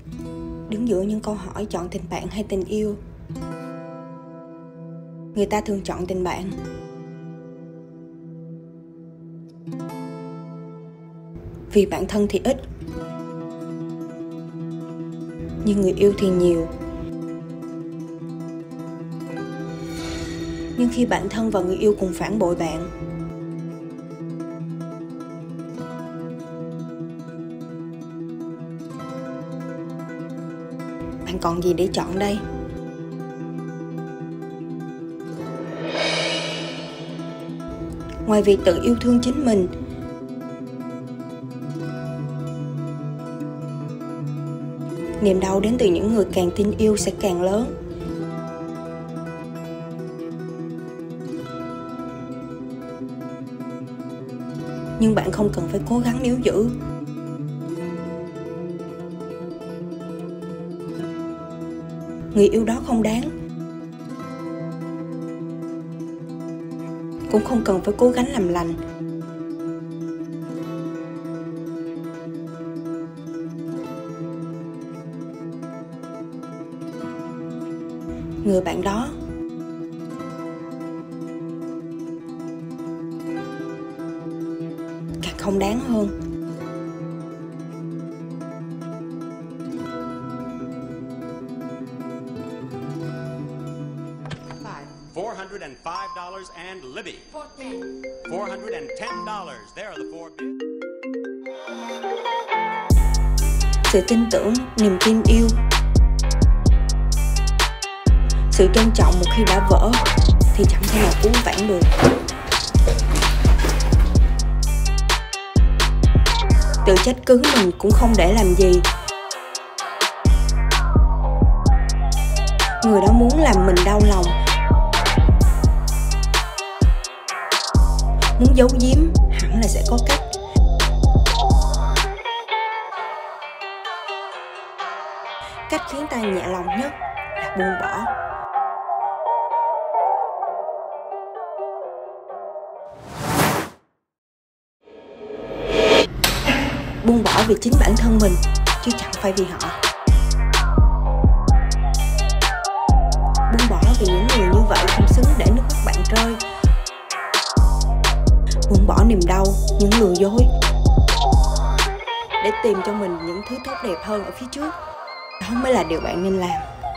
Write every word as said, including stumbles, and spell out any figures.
Đứng giữa những câu hỏi chọn tình bạn hay tình yêu, người ta thường chọn tình bạn. Vì bạn thân thì ít, nhưng người yêu thì nhiều. Nhưng khi bạn thân và người yêu cùng phản bội bạn, bạn còn gì để chọn đây? Ngoài việc tự yêu thương chính mình, niềm đau đến từ những người càng tin yêu sẽ càng lớn. Nhưng bạn không cần phải cố gắng níu giữ. Người yêu đó không đáng, cũng không cần phải cố gắng làm lành. Người bạn đó càng không đáng hơn. four hundred five dollars and Libby. four hundred ten dollars. There are the four bids. Sự tin tưởng, niềm tin yêu, sự trân trọng một khi đã vỡ thì chẳng thể nào cứu vãn được. Tự trách cứ mình cũng không để làm gì. Người đó muốn làm mình đau lòng, muốn giấu giếm hẳn là sẽ có cách. Cách khiến ta nhẹ lòng nhất là buông bỏ. Buông bỏ vì chính bản thân mình, chứ chẳng phải vì họ. Buông bỏ vì những người như vậy không xứng để nước mắt bạn rơi. Buông bỏ niềm đau, những lừa dối, để tìm cho mình những thứ tốt đẹp hơn ở phía trước. Đó mới là điều bạn nên làm.